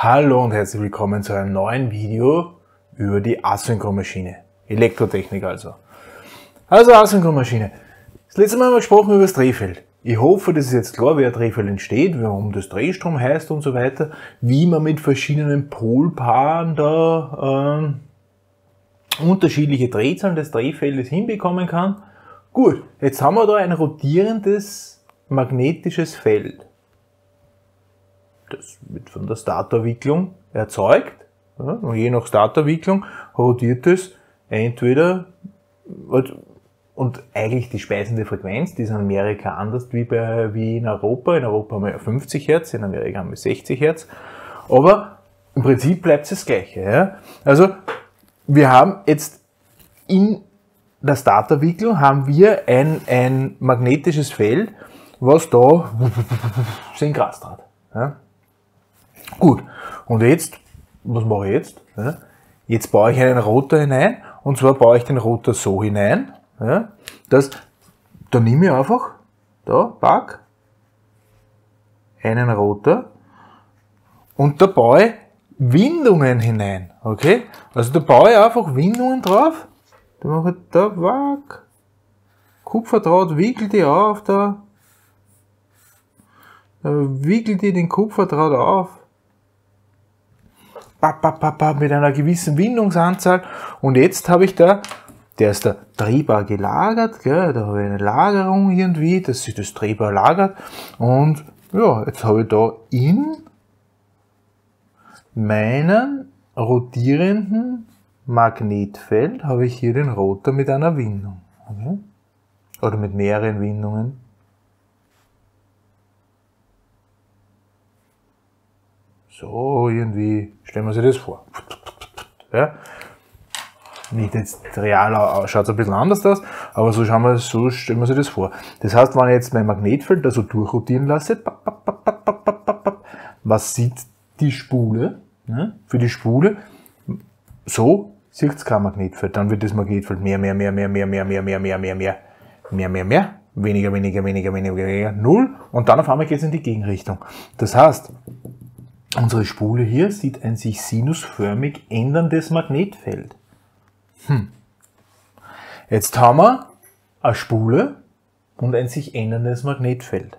Hallo und herzlich willkommen zu einem neuen Video über die Asynchronmaschine. Elektrotechnik also. Also Asynchronmaschine. Das letzte Mal haben wir gesprochen über das Drehfeld. Ich hoffe, das ist jetzt klar, wie ein Drehfeld entsteht, warum das Drehstrom heißt und so weiter, wie man mit verschiedenen Polpaaren da unterschiedliche Drehzahlen des Drehfeldes hinbekommen kann. Gut, jetzt haben wir da ein rotierendes magnetisches Feld. Das wird von der Statorwicklung erzeugt. Ja, und je nach Statorwicklung rotiert es entweder, und eigentlich die speisende Frequenz, die ist in Amerika anders wie in Europa. In Europa haben wir 50 Hertz, in Amerika haben wir 60 Hertz. Aber im Prinzip bleibt es das Gleiche. Ja? Also wir haben jetzt in der Statorwicklung haben wir ein magnetisches Feld, was da den Grast hat. Ja? Gut, und jetzt, was mache ich jetzt? Ja? Jetzt baue ich einen Rotor hinein, und zwar baue ich den Rotor so hinein, ja, dass, da nehme ich einfach, da, pack, einen Rotor, und da baue ich Windungen hinein, okay? Also da baue ich einfach Windungen drauf, da mache ich da, pack, Kupferdraht, wickel die auf, da wickelt die den Kupferdraht auf, mit einer gewissen Windungsanzahl, und jetzt habe ich da, der ist da drehbar gelagert, gell? Da habe ich eine Lagerung irgendwie, dass sich das drehbar lagert, und ja, jetzt habe ich da in meinem rotierenden Magnetfeld habe ich hier den Rotor mit einer Windung, okay? Oder mit mehreren Windungen. So, irgendwie stellen wir sich das vor. Ja? Nicht jetzt real, schaut es ein bisschen anders aus, aber so stellen wir sich das vor. Das heißt, wenn ich jetzt mein Magnetfeld da so durchrotieren lasse, was sieht die Spule? Ja? Für die Spule, so sieht es kein Magnetfeld. Dann wird das Magnetfeld mehr, weniger, 0, und dann auf einmal geht es in die Gegenrichtung. Das heißt, unsere Spule hier sieht ein sich sinusförmig änderndes Magnetfeld. Jetzt haben wir eine Spule und ein sich änderndes Magnetfeld.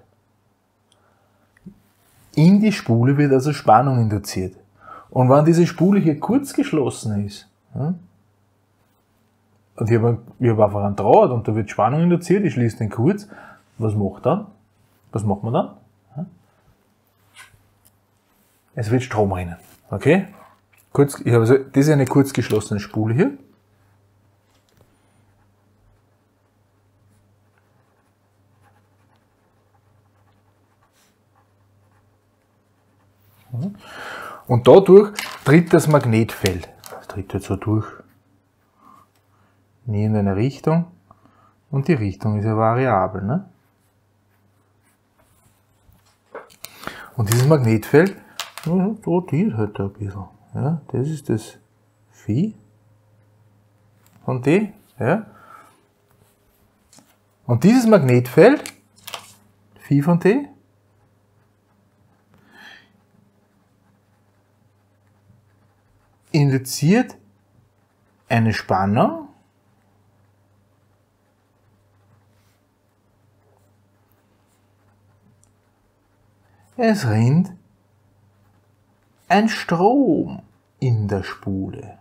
In die Spule wird also Spannung induziert. Und wenn diese Spule hier kurz geschlossen ist, und ich habe einfach einen Draht und da wird Spannung induziert, ich schließe den kurz, was macht man dann? Es wird Strom rennen. Okay? Das ist eine kurz geschlossene Spule hier. Und dadurch tritt das Magnetfeld. Das tritt jetzt so durch. Nie in eine Richtung. Und die Richtung ist ja variabel. Ne? Und dieses Magnetfeld rotiert halt ein bisschen. Ja, das ist das Phi von D. Ja. Und dieses Magnetfeld, Phi von D, induziert eine Spannung, es rinnt ein Strom in der Spule.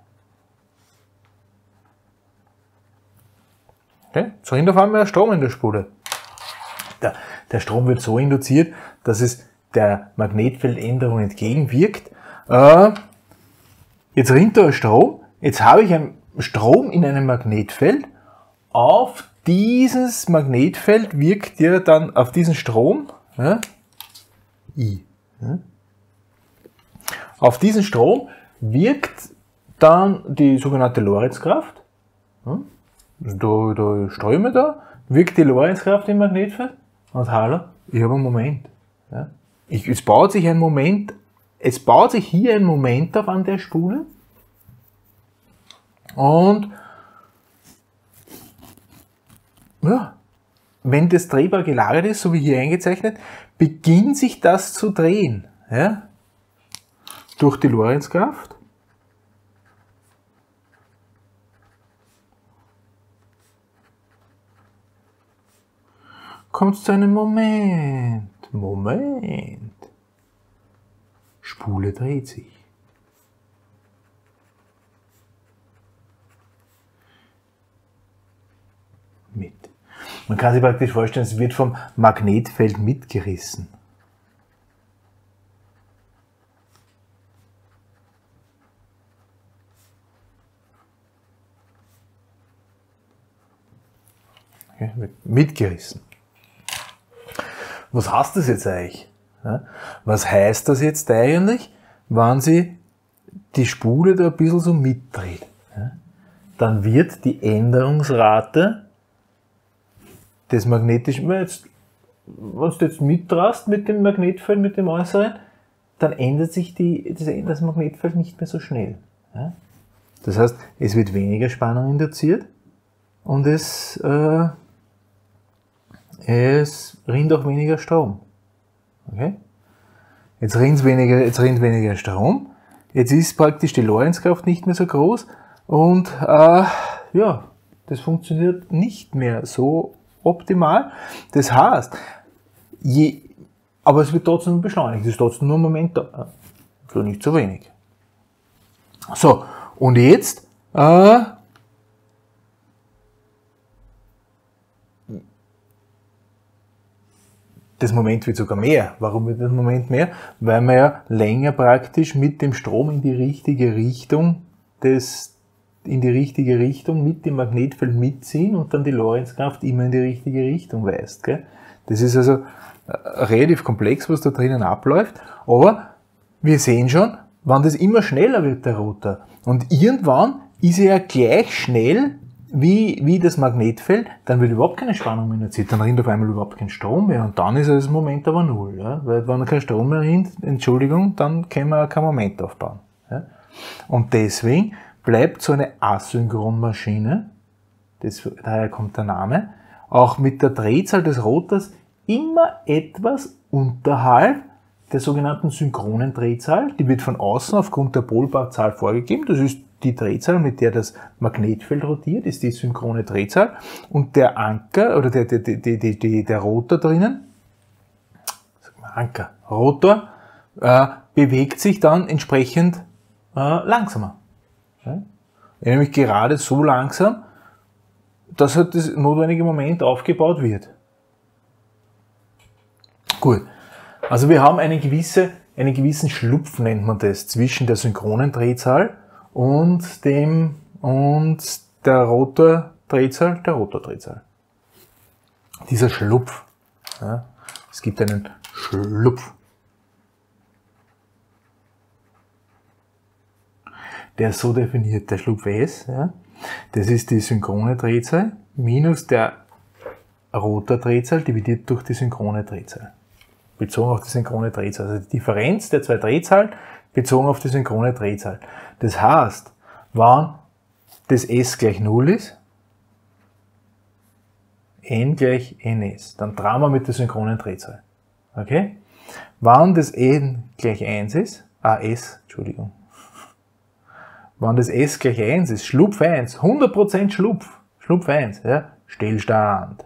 Okay? Es rinnt auf einmal ein Strom in der Spule. Der Strom wird so induziert, dass es der Magnetfeldänderung entgegenwirkt. Jetzt rinnt da ein Strom, jetzt habe ich einen Strom in einem Magnetfeld. Auf dieses Magnetfeld wirkt ja dann, auf diesen Strom, ja, I. Ja. Auf diesen Strom wirkt dann die sogenannte Lorentzkraft. Ja. Da Ströme da, wirkt die Lorentzkraft im Magnetfeld. Und hallo, ich habe einen Moment. Ja. Es baut sich hier ein Moment auf an der Spule. Und ja, wenn das drehbar gelagert ist, so wie hier eingezeichnet, beginnt sich das zu drehen. Ja? durch die Lorentzkraft kommt es zu einem Moment. Spule dreht sich. Mit. Man kann sich praktisch vorstellen, es wird vom Magnetfeld mitgerissen. Okay, wird mitgerissen. Was heißt das jetzt eigentlich? Was heißt das jetzt eigentlich, wenn sie die Spule da ein bisschen so mitdreht? Dann wird die Änderungsrate des magnetischen, wenn du jetzt mitdrast mit dem Magnetfeld, mit dem äußeren, dann ändert sich das Magnetfeld nicht mehr so schnell. Das heißt, es wird weniger Spannung induziert und es rinnt auch weniger Strom. Okay? Jetzt rinnt weniger Strom. Jetzt ist praktisch die Lorentzkraft nicht mehr so groß und ja, das funktioniert nicht mehr so optimal. Das heißt, aber es wird trotzdem beschleunigt. Es ist trotzdem nur ein Moment da. So nicht so wenig. So, und jetzt das Moment wird sogar mehr. Warum wird das Moment mehr? Weil wir ja länger praktisch mit dem Strom in die richtige Richtung mit dem Magnetfeld mitziehen und dann die Lorentzkraft immer in die richtige Richtung weist. Gell? Das ist also relativ komplex, was da drinnen abläuft, aber wir sehen schon, wenn das immer schneller wird, der Rotor, und irgendwann ist er ja gleich schnell wie das Magnetfeld, dann wird überhaupt keine Spannung mehr induziert, dann rinnt auf einmal überhaupt kein Strom mehr und dann ist das Moment aber null. Ja? Weil wenn kein Strom mehr rinnt, Entschuldigung, dann können wir kein Moment aufbauen. Ja? Und deswegen bleibt so eine Asynchronmaschine, daher kommt der Name, auch mit der Drehzahl des Rotors immer etwas unterhalb der sogenannten synchronen Drehzahl. Die wird von außen aufgrund der Polbarzahl vorgegeben. Das ist die Drehzahl, mit der das Magnetfeld rotiert, ist die synchrone Drehzahl. Und der Anker oder der Rotor drinnen, Rotor, bewegt sich dann entsprechend langsamer. Ja? Nämlich gerade so langsam, dass halt das notwendige Moment aufgebaut wird. Gut, also wir haben einen gewissen Schlupf, nennt man das, zwischen der synchronen Drehzahl und der Rotordrehzahl, Dieser Schlupf. Ja, es gibt einen Schlupf. Der ist so definiert, der Schlupf S, ja, das ist die synchrone Drehzahl minus der Rotordrehzahl dividiert durch die synchrone Drehzahl. Bezogen auf die synchrone Drehzahl. Also die Differenz der zwei Drehzahlen bezogen auf die synchrone Drehzahl. Das heißt, wenn das S gleich 0 ist, N gleich Ns, dann drehen wir mit der synchronen Drehzahl. Okay? Wenn das N gleich 1 ist, wenn das S gleich 1 ist, Schlupf 1, 100% Schlupf 1, ja, Stillstand.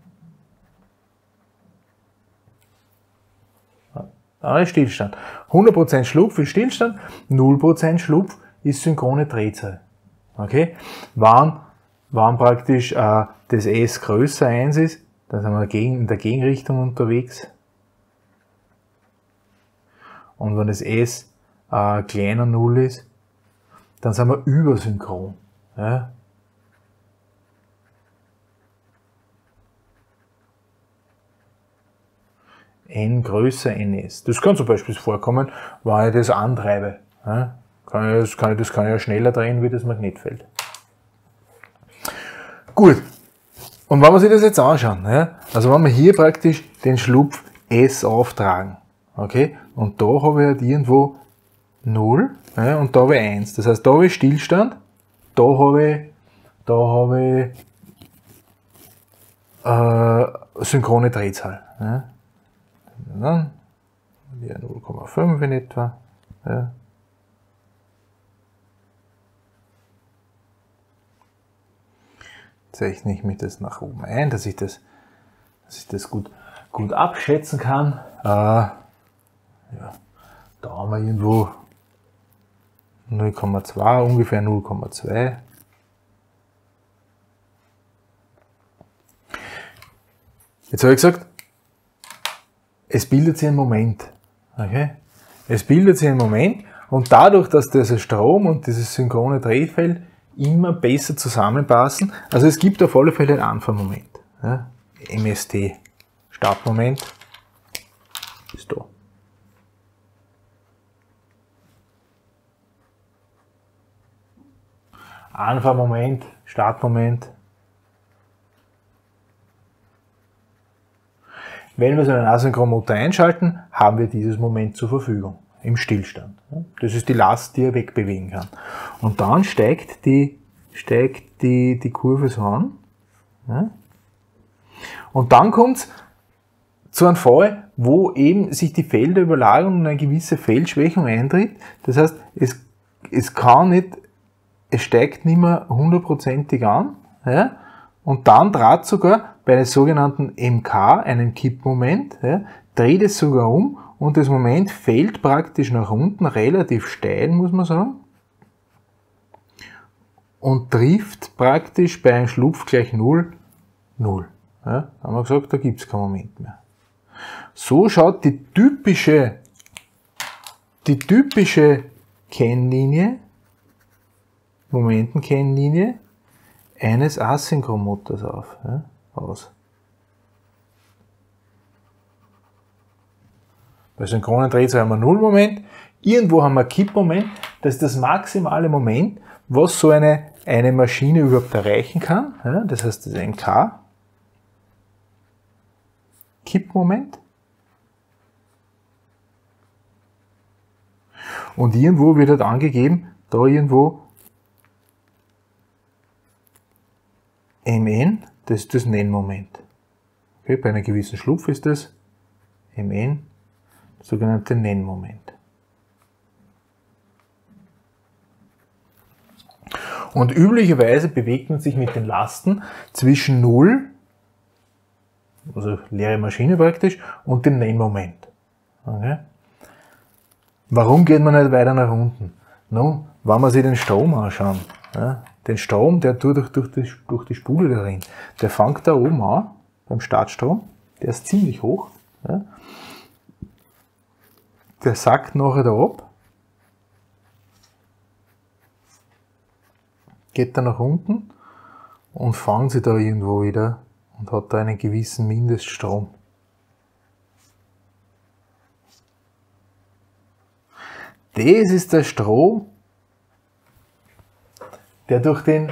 Dann ist Stillstand. 100% Schlupf ist Stillstand, 0% Schlupf ist synchrone Drehzahl. Okay? Wenn praktisch das S größer 1 ist, dann sind wir in der Gegenrichtung unterwegs. Und wenn das S kleiner 0 ist, dann sind wir übersynchron. Ja? N größer Ns. Das kann zum Beispiel vorkommen, wenn ich das antreibe. Ja? Das kann ich ja schneller drehen wie das Magnetfeld. Gut. Und wenn wir sich das jetzt anschauen, ja? Also wenn wir hier praktisch den Schlupf S auftragen, okay? Und da habe ich halt irgendwo 0, ja? Und da habe ich 1. Das heißt, da habe ich Stillstand, da habe ich synchrone Drehzahl. Ja? Dann 0,5 in etwa. Ja. zeichne ich mir das nach oben ein, dass ich das gut abschätzen kann. Ja, da haben wir irgendwo 0,2, ungefähr 0,2. Jetzt habe ich gesagt, es bildet sich ein Moment. Okay? Es bildet sich ein Moment und dadurch, dass dieser Strom und dieses synchrone Drehfeld immer besser zusammenpassen, also es gibt auf alle Fälle einen Anfahrmoment. Ja? MST, Startmoment, ist da. Anfahrmoment, Startmoment. Wenn wir so einen Asynchronmotor einschalten, haben wir dieses Moment zur Verfügung, im Stillstand. Das ist die Last, die er wegbewegen kann. Und dann steigt die Kurve so an. Und dann kommt es zu einem Fall, wo eben sich die Felder überlagern und eine gewisse Feldschwächung eintritt. Das heißt, es steigt nicht mehr hundertprozentig an. Ja? Und dann trat sogar bei einem sogenannten MK, einem Kippmoment, ja, dreht es sogar um und das Moment fällt praktisch nach unten, relativ steil, muss man sagen, und trifft praktisch bei einem Schlupf gleich 0, 0. Ja, haben wir gesagt, da gibt es keinen Moment mehr. So schaut die typische Kennlinie, Momentenkennlinie eines Asynchronmotors aus. Bei synchronen Drehzahl haben wir Nullmoment, irgendwo haben wir Kippmoment, das ist das maximale Moment, was so eine Maschine überhaupt erreichen kann. Ja, das heißt, das MK, Kippmoment. Und irgendwo wird halt angegeben, da irgendwo Mn, das ist das Nennmoment. Okay, bei einer gewissen Schlupf ist das Mn, das sogenannte Nennmoment. Und üblicherweise bewegt man sich mit den Lasten zwischen 0, also leere Maschine praktisch, und dem Nennmoment. Okay. Warum geht man nicht weiter nach unten? Nun, wenn wir sich den Strom anschauen, ja, den Strom, der tut durch die Spule darin, der fängt da oben an, beim Startstrom, der ist ziemlich hoch, ja, der sackt nachher da ab, geht da nach unten und fangt sich da irgendwo wieder und hat da einen gewissen Mindeststrom. Das ist der Strom, der durch die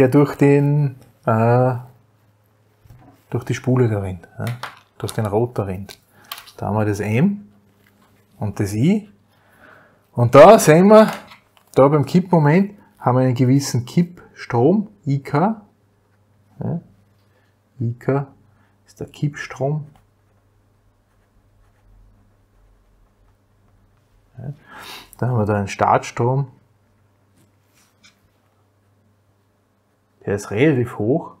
Spule darin, ja, durch den Rotor rennt. Da haben wir das M und das I. Und da sehen wir, da beim Kippmoment haben wir einen gewissen Kippstrom, IK. Ja, IK ist der Kippstrom. Ja, da haben wir da einen Startstrom. Der ist relativ hoch.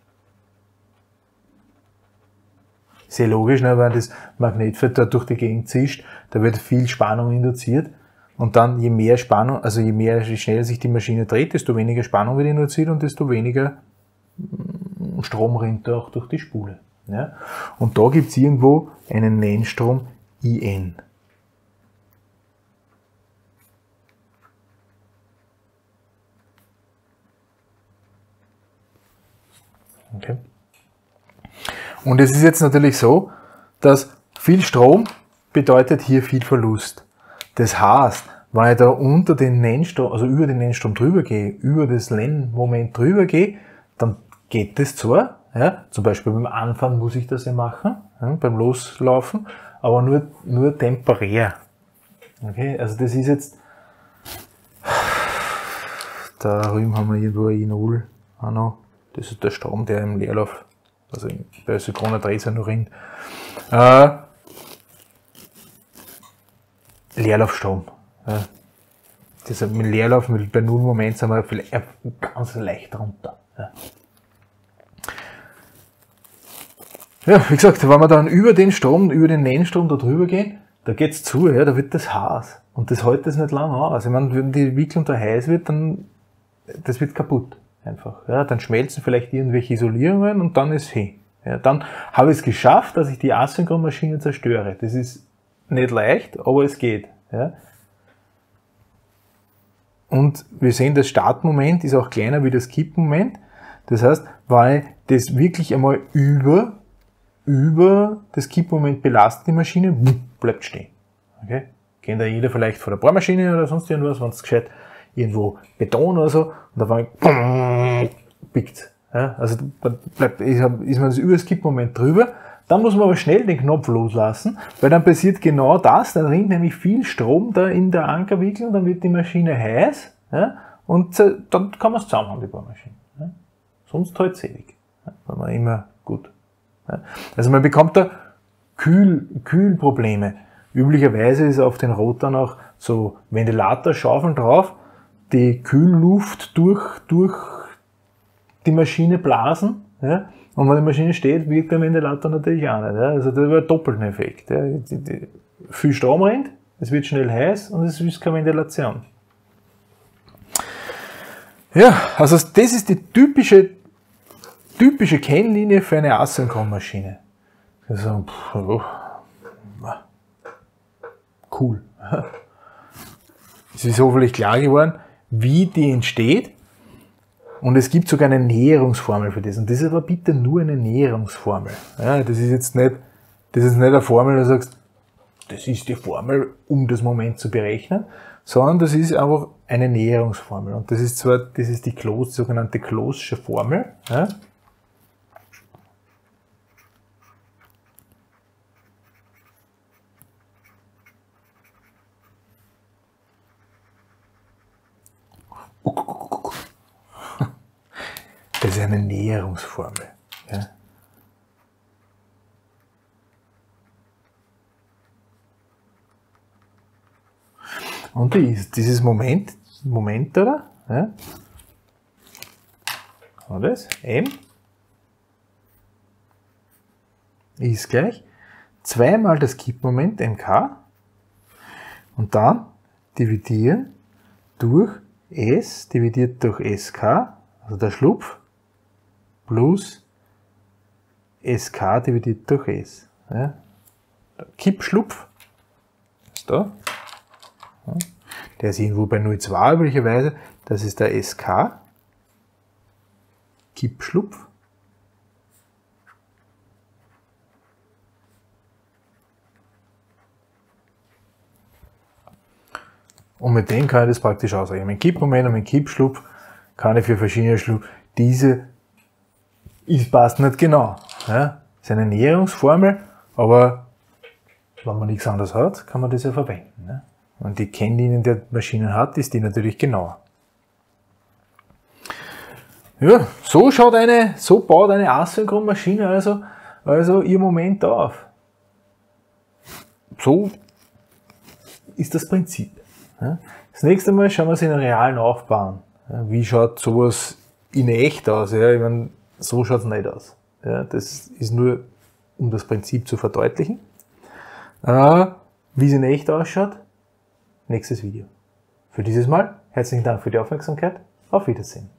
Sehr logisch, ne, weil das Magnetfeld da durch die Gegend zischt, da wird viel Spannung induziert. Und dann je mehr Spannung, also je schneller sich die Maschine dreht, desto weniger Spannung wird induziert und desto weniger Strom rinnt auch durch die Spule. Ja. Und da gibt es irgendwo einen Nennstrom IN. Okay. Und es ist jetzt natürlich so, dass viel Strom bedeutet hier viel Verlust. Das heißt, wenn ich da unter den Nennstrom, also über den Nennstrom drüber gehe, über das Nennmoment drüber gehe, dann geht das zwar, ja, zum Beispiel beim Anfahren muss ich das ja machen, ja, beim Loslaufen, aber nur temporär. Okay, also das ist jetzt, da drüben haben wir irgendwo I0 auch noch. Das ist der Strom, der im Leerlauf, also bei synchroner Drehzahl noch rinnt. Leerlaufstrom. Ja. Deshalb mit Leerlauf, bei Nullmoment sind wir vielleicht ganz leicht runter. Ja. Ja, wie gesagt, wenn wir dann über den Strom, über den Nennstrom da drüber gehen, da geht's zu, ja, da wird das heiß. Und das hält das nicht lange aus. Ich meine, wenn die Wicklung da heiß wird, dann, das wird kaputt. Einfach. Ja, dann schmelzen vielleicht irgendwelche Isolierungen und dann ist hin. Ja, dann habe ich es geschafft, dass ich die Asynchronmaschine zerstöre. Das ist nicht leicht, aber es geht. Ja. Und wir sehen, das Startmoment ist auch kleiner wie das Kippmoment. Das heißt, weil das wirklich einmal über das Kippmoment belastet die Maschine, bleibt stehen. Okay? Kennt ja jeder vielleicht von der Bohrmaschine oder sonst irgendwas, wenn es gescheit irgendwo Beton oder so, und auf einmal pickt. Ja? Also ist man über das Kippmoment drüber, dann muss man aber schnell den Knopf loslassen, weil dann passiert genau das, dann rinnt nämlich viel Strom da in der Ankerwicklung, dann wird die Maschine heiß, ja? Und dann kann man es zusammenhauen, die Bohrmaschine. Ja? Sonst halt ewig. Ja? Weil man immer gut. Ja? Also man bekommt da Kühlprobleme. Üblicherweise ist auf den Rotern auch so Ventilatorschaufeln drauf, die Kühlluft durch die Maschine blasen. Ja? Und wenn die Maschine steht, wirkt der Ventilator natürlich auch nicht. Ja? Also das war ein doppelten Effekt. Ja? Viel Strom rennt, es wird schnell heiß und es ist keine Ventilation. Ja, also das ist die typische Kennlinie für eine Asynchronmaschine. Also, cool. Es ist hoffentlich klar geworden, wie die entsteht. Und es gibt sogar eine Näherungsformel für das. Und das ist aber bitte nur eine Näherungsformel. Ja, das ist jetzt nicht eine Formel, wo du sagst, das ist die Formel, um das Moment zu berechnen, sondern das ist einfach eine Näherungsformel. Und das ist die sogenannte Closesche Formel. Ja. Das ist eine Näherungsformel. Ja. Und dieses Moment da, ja, und das, M, ist gleich zweimal das Kippmoment, MK, und dann dividieren durch S, dividiert durch SK, also der Schlupf, plus SK dividiert durch S. Ja. Der Kippschlupf ist da. Ja. Der ist irgendwo bei 0,2 üblicherweise. Das ist der SK. Kippschlupf. Und mit dem kann ich das praktisch ausrechnen. Mein Kippmoment und mein Kippschlupf kann ich für verschiedene Schlupf. Passt nicht genau. Ja? Ist eine Näherungsformel, aber wenn man nichts anderes hat, kann man das ja verwenden. Ne? Und die Kennlinien der Maschinen hat, ist die natürlich genauer. Ja, so baut eine Asynchronmaschine also ihr Moment auf. So ist das Prinzip. Ja? Das nächste Mal schauen wir uns in einen realen Aufbau an. Wie schaut sowas in echt aus? Ja? Ich meine, so schaut es nicht aus. Ja, das ist nur, um das Prinzip zu verdeutlichen. Wie es in echt ausschaut, nächstes Video. Für dieses Mal herzlichen Dank für die Aufmerksamkeit. Auf Wiedersehen.